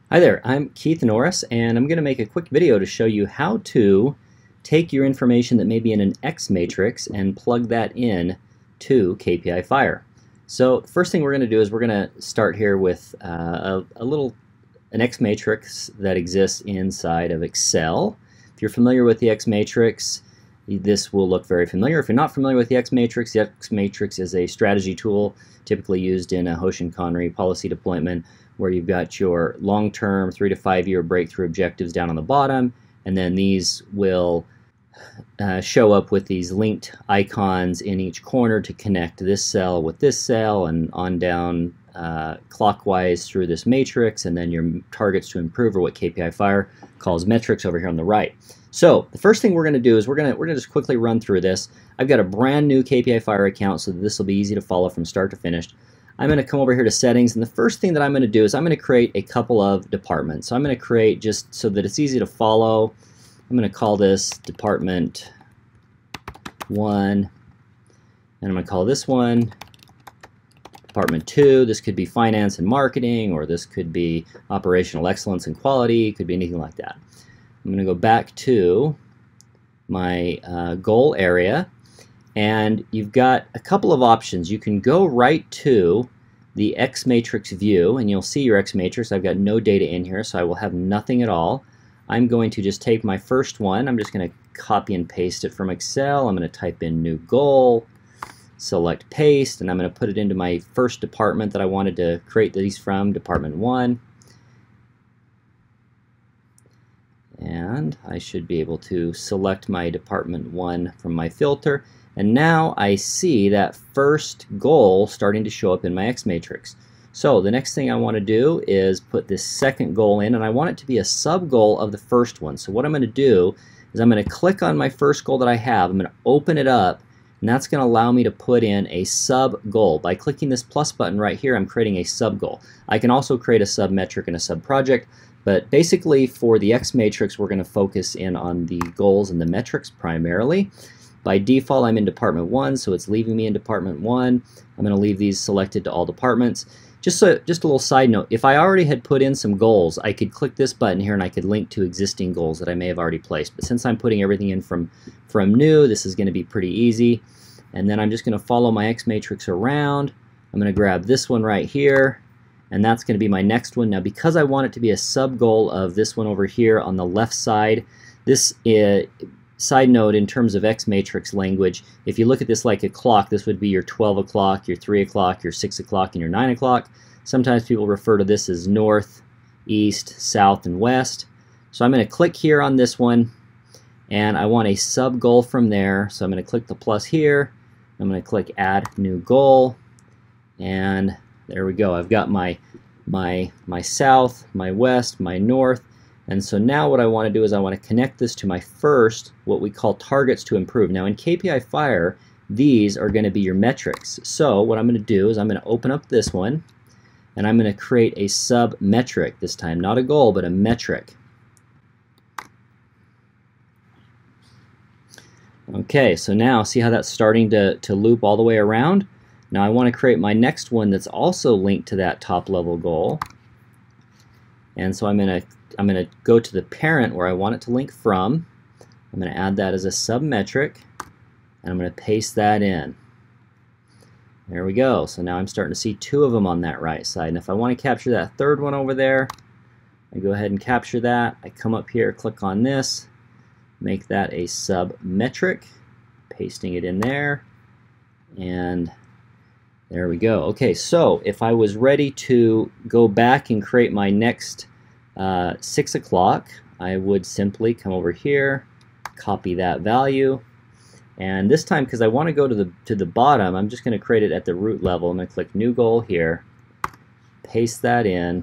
Hi there, I'm Keith Norris, and I'm going to make a quick video to show you how to take your information that may be in an X matrix and plug that in to KPI Fire. So the first thing we're going to do is we're going to start here with an X matrix that exists inside of Excel. If you're familiar with the X matrix, this will look very familiar. If you're not familiar with the X matrix is a strategy tool typically used in a Hoshin Connery policy deployment, where you've got your long-term 3 to 5 year breakthrough objectives down on the bottom, and then these will show up with these linked icons in each corner to connect this cell with this cell and on down clockwise through this matrix, and then your targets to improve are what KPI Fire calls metrics over here on the right. So the first thing we're going to do is we're going to just quickly run through this. I've got a brand new KPI Fire account, so this will be easy to follow from start to finish. I'm going to come over here to settings, and the first thing that I'm going to do is I'm going to create a couple of departments. So I'm going to create, just so that it's easy to follow, I'm going to call this department 1, and I'm going to call this one department 2. This could be finance and marketing, or this could be operational excellence and quality. It could be anything like that. I'm going to go back to my goal area, and you've got a couple of options. You can go right to the X matrix view, and you'll see your X matrix. I've got no data in here, so I will have nothing at all. I'm going to just take my first one. I'm just going to copy and paste it from Excel. I'm going to type in new goal, select paste, and I'm going to put it into my first department that I wanted to create these from, department 1. And I should be able to select my department 1 from my filter. And now I see that first goal starting to show up in my X matrix. So the next thing I want to do is put this second goal in, and I want it to be a sub goal of the first one. So what I'm going to do is I'm going to click on my first goal that I have. I'm going to open it up, and that's going to allow me to put in a sub goal. By clicking this plus button right here, I'm creating a sub goal. I can also create a sub metric and a sub project, but basically for the X matrix we're going to focus in on the goals and the metrics primarily. By default I'm in department 1, so it's leaving me in department 1. I'm going to leave these selected to all departments. Just a little side note, if I already had put in some goals, I could click this button here and I could link to existing goals that I may have already placed. But since I'm putting everything in from new, this is going to be pretty easy. And then I'm just going to follow my X matrix around. I'm going to grab this one right here, and that's going to be my next one. Now because I want it to be a sub goal of this one over here on the left side, this side note in terms of X matrix language, if you look at this like a clock, this would be your 12 o'clock, your 3 o'clock, your 6 o'clock, and your 9 o'clock. Sometimes people refer to this as north, east, south, and west. So I'm going to click here on this one, and I want a sub goal from there. So I'm going to click the plus here. I'm going to click add new goal, and there we go. I've got my south, my west, my north. And so now what I want to do is I want to connect this to my first, what we call targets to improve. Now in KPI Fire, these are going to be your metrics. So what I'm going to do is I'm going to open up this one, and I'm going to create a sub metric this time. Not a goal, but a metric. Okay, so now see how that's starting to loop all the way around? Now I want to create my next one that's also linked to that top level goal. And so I'm going to go to the parent where I want it to link from. I'm going to add that as a sub metric, and I'm going to paste that in. There we go. So now I'm starting to see 2 of them on that right side. And if I want to capture that third one over there, I go ahead and capture that. I come up here, click on this, make that a sub metric, pasting it in there, and there we go. Okay, so if I was ready to go back and create my next 6 o'clock, I would simply come over here, copy that value, and this time because I want to go to the bottom, I'm just going to create it at the root level. I'm going to click new goal here, paste that in,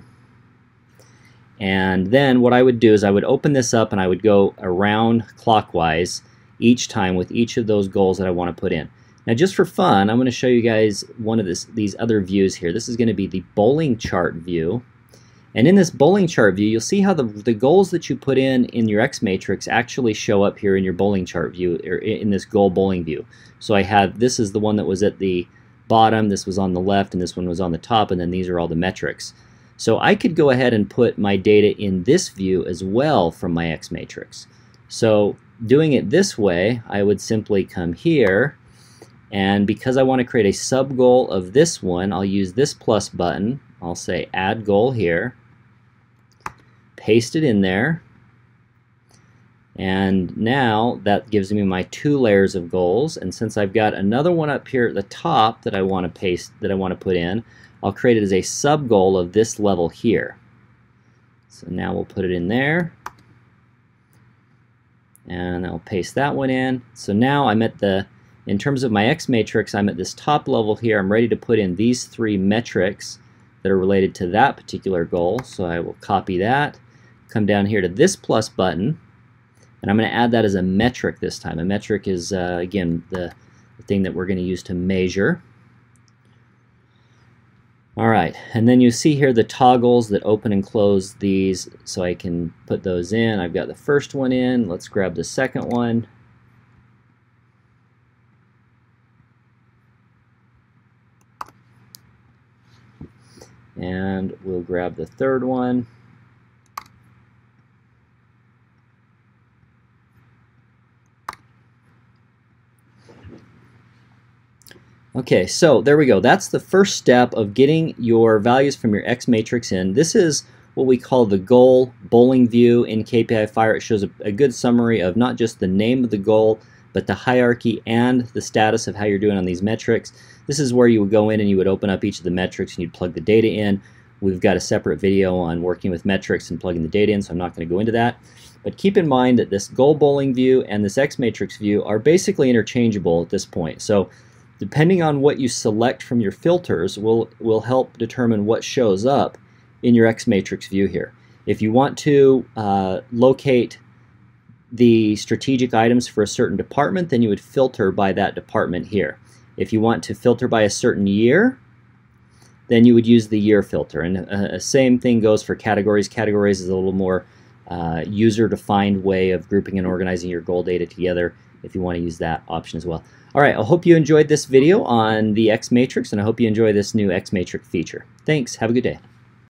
and then what I would do is I would open this up and I would go around clockwise each time with each of those goals that I want to put in. Now just for fun, I'm going to show you guys one of these other views here. This is going to be the bowling chart view. And in this bowling chart view, you'll see how the goals that you put in your X matrix actually show up here in your bowling chart view, or in this goal bowling view. So I have, this is the one that was at the bottom, this was on the left, and this one was on the top, and then these are all the metrics. So I could go ahead and put my data in this view as well from my X matrix. So doing it this way, I would simply come here, and because I want to create a sub goal of this one, I'll use this plus button. I'll say add goal here, paste it in there, and now that gives me my 2 layers of goals. And since I've got another one up here at the top that I want to paste, that I want to put in, I'll create it as a sub goal of this level here. So now we'll put it in there, and I'll paste that one in. So now I'm at the, in terms of my X matrix, I'm at this top level here. I'm ready to put in these 3 metrics that are related to that particular goal. So I will copy that, come down here to this plus button, and I'm going to add that as a metric this time. A metric is, again, the thing that we're going to use to measure. All right, and then you see here the toggles that open and close these, so I can put those in. I've got the first one in. Let's grab the second one. And we'll grab the third one. Okay, so there we go. That's the first step of getting your values from your X matrix in. This is what we call the goal bowling view in KPI Fire. It shows a good summary of not just the name of the goal, but the hierarchy and the status of how you're doing on these metrics. This is where you would go in and you would open up each of the metrics and you'd plug the data in. We've got a separate video on working with metrics and plugging the data in, so I'm not going to go into that. But keep in mind that this goal bowling view and this X matrix view are basically interchangeable at this point. So depending on what you select from your filters will help determine what shows up in your X matrix view here. If you want to locate the strategic items for a certain department, then you would filter by that department here. If you want to filter by a certain year, then you would use the year filter. And same thing goes for categories. Categories is a little more user-defined way of grouping and organizing your goal data together if you want to use that option as well. All right, I hope you enjoyed this video on the X matrix, and I hope you enjoy this new X matrix feature. Thanks. Have a good day.